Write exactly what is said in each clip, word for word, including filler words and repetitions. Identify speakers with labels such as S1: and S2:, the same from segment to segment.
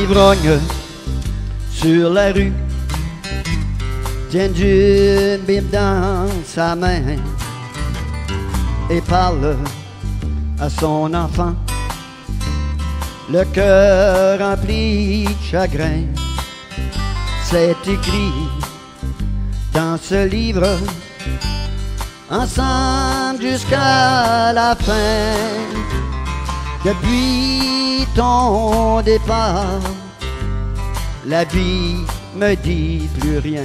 S1: ivrogne sur la rue tient du bib dans sa main et parle à son enfant, le cœur rempli de chagrin. C'est écrit dans ce livre, ensemble jusqu'à la fin. Depuis ton départ, la vie me dit plus rien.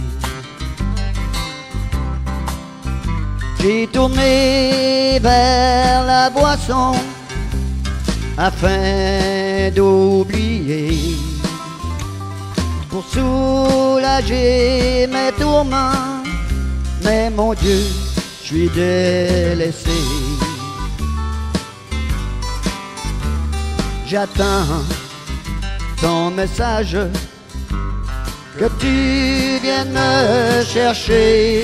S1: J'ai tourné vers la boisson afin d'oublier, pour soulager mes tourments. Mais mon Dieu, je suis délaissé. J'attends ton message, que tu viennes me chercher.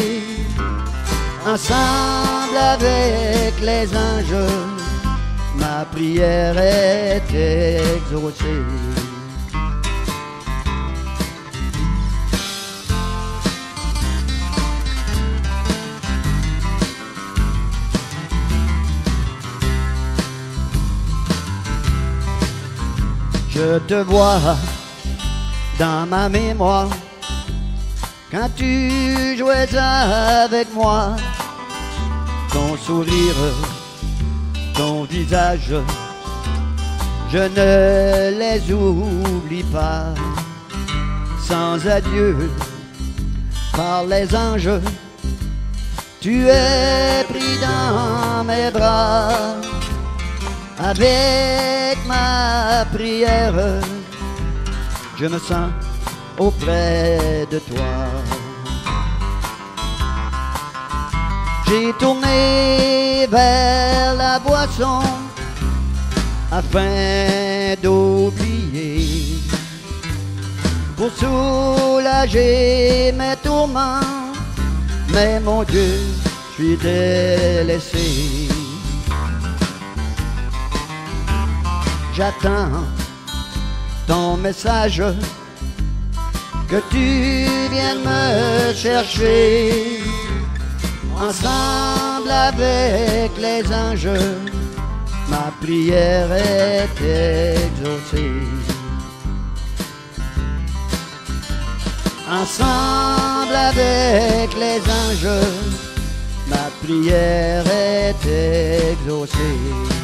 S1: Ensemble avec les anges, ma prière est exaucée. Je te vois dans ma mémoire, quand tu jouais avec moi. Ton sourire, ton visage, je ne les oublie pas. Sans adieu par les anges, tu es pris dans mes bras. Avec ma prière, je me sens auprès de toi. J'ai tourné vers la boisson afin d'oublier, pour soulager mes tourments. Mais mon Dieu, je suis délaissé. J'attends ton message, que tu viennes me chercher. Ensemble avec les anges, ma prière est exaucée. Ensemble avec les anges, ma prière est exaucée.